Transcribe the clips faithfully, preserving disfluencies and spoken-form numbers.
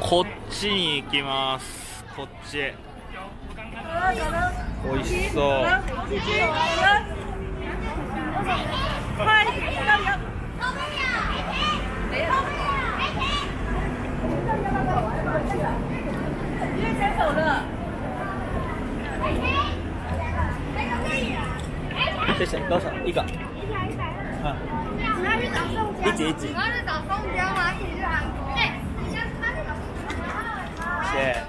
こっちに行きます。こっち美味しそう。谢谢，多少？一个。啊。一起一起。谢谢。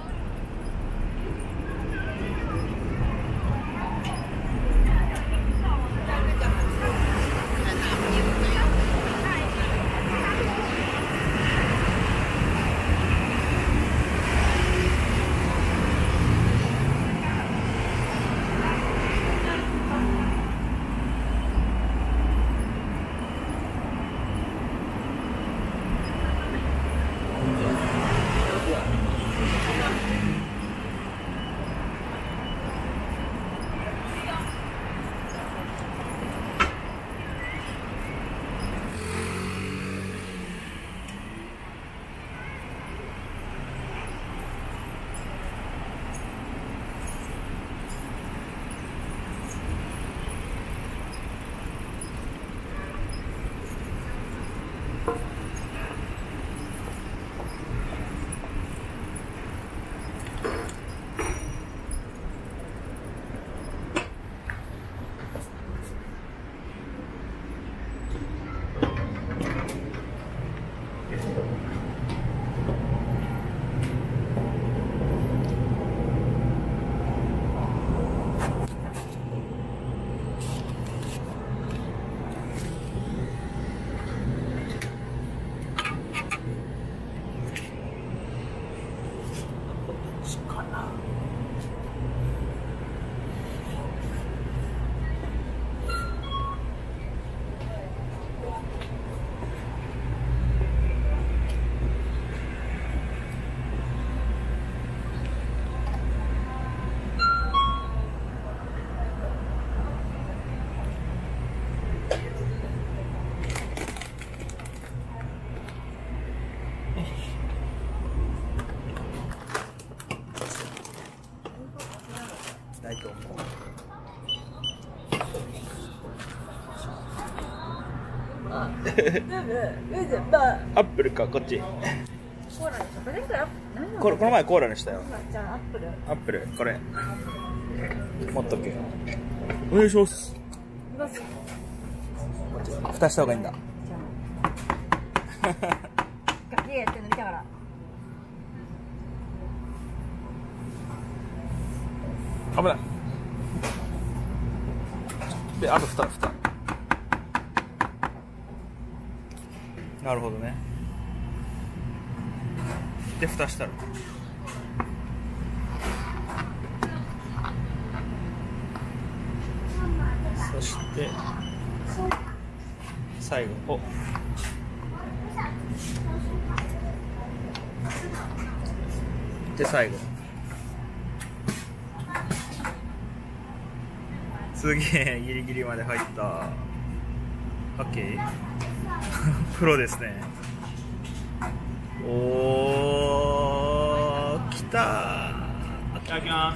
ないと思う。アップルかこっち。これこの前コーラにしたよ。じゃあアップル。アップルこれ。持っとけ。お願いします。蓋した方がいいんだ。ガキやってるの見たから。危ない。で、あと蓋、蓋。なるほどね。で、蓋したら。そして、最後を。で、最後。すげえギリギリまで入った。オッケー。プロですね。おー、きたー。いただきます。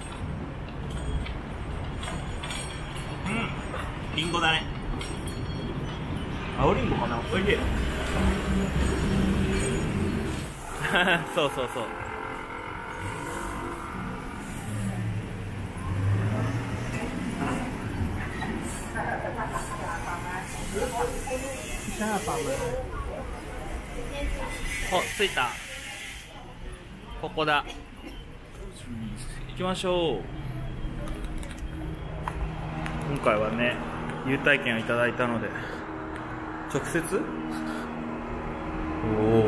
うん、リンゴだね。青リンゴかな。おいしい。そうそうそう。お、着いた。ここだ。行きましょう。今回はね、優待券をいただいたので直接。おお。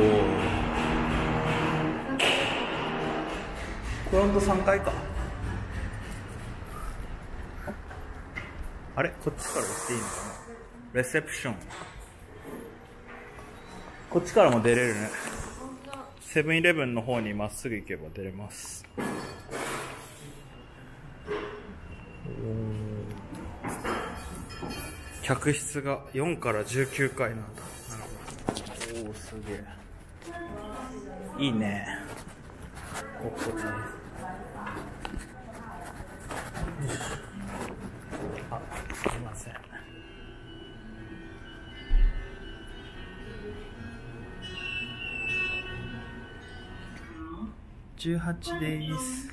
フロントさんかいか。あれ、こっちから行っていいのかな。レセプション。こっちからも出れるね。セブンイレブンの方にまっすぐ行けば出れます。客室がよんからじゅうきゅうかいなんだ。なるほど。おお、すげえ。 いいね。ここね。あ、すいません。じゅうはちです。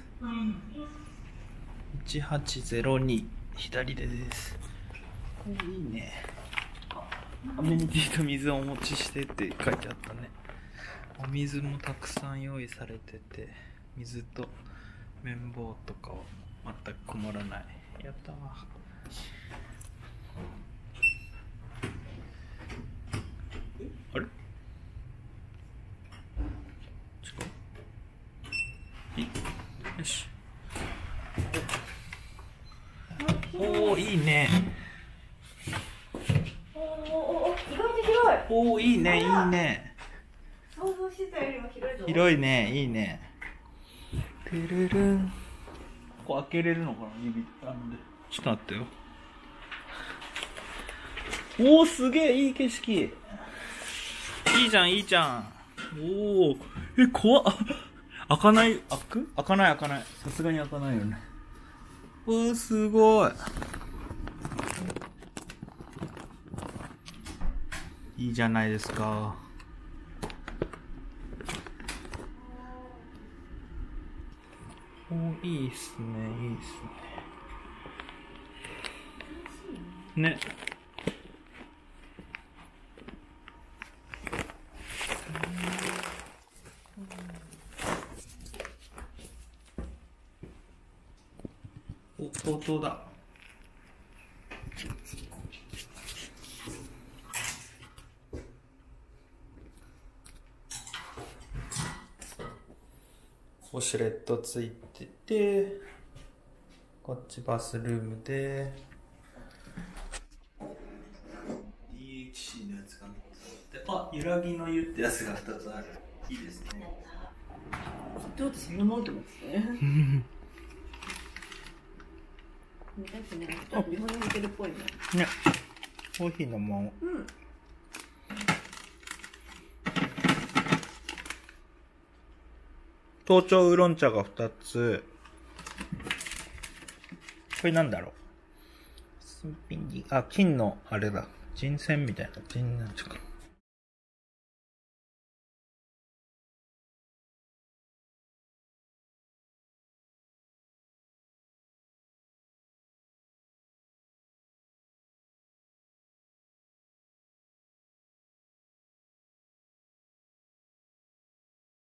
いちはちゼロに左手です。いいね。アメニティと水をお持ちしてって書いてあったね。お水もたくさん用意されてて、水と綿棒とかは全く困らない。やったー。あれ？違う？よし。おお、いいね。 おお、意外と広い。 おお、いいね、いいね。 想像してたよりも広いぞ。 広いね、いいね。てるるん。ここ開けれるのかな、指。あので。ちょっと待ってよ。おお、すげえ、いい景色。いいじゃん、いいじゃん。おお、え、怖っ。開かない、開く？開かない、開かない。さすがに開かないよね。うー、すごい。いいじゃないですか。おー、いいっすね、いいっすね。ね。お、とうとうだ。ウォシュレットついてて、こっちバスルームで ディーエイチシー のやつが残ってあ、揺らぎの湯ってやつがふたつある。いいですね。 どうってそんなもんってますね。だってね、ちょっと日本に似てるっぽいね。 ね、コーヒー飲もう。うん。東京ウーロン茶がふたつ。これなんだろう。新品に、あ、金のあれだ。人選みたいな。人なんちゃか。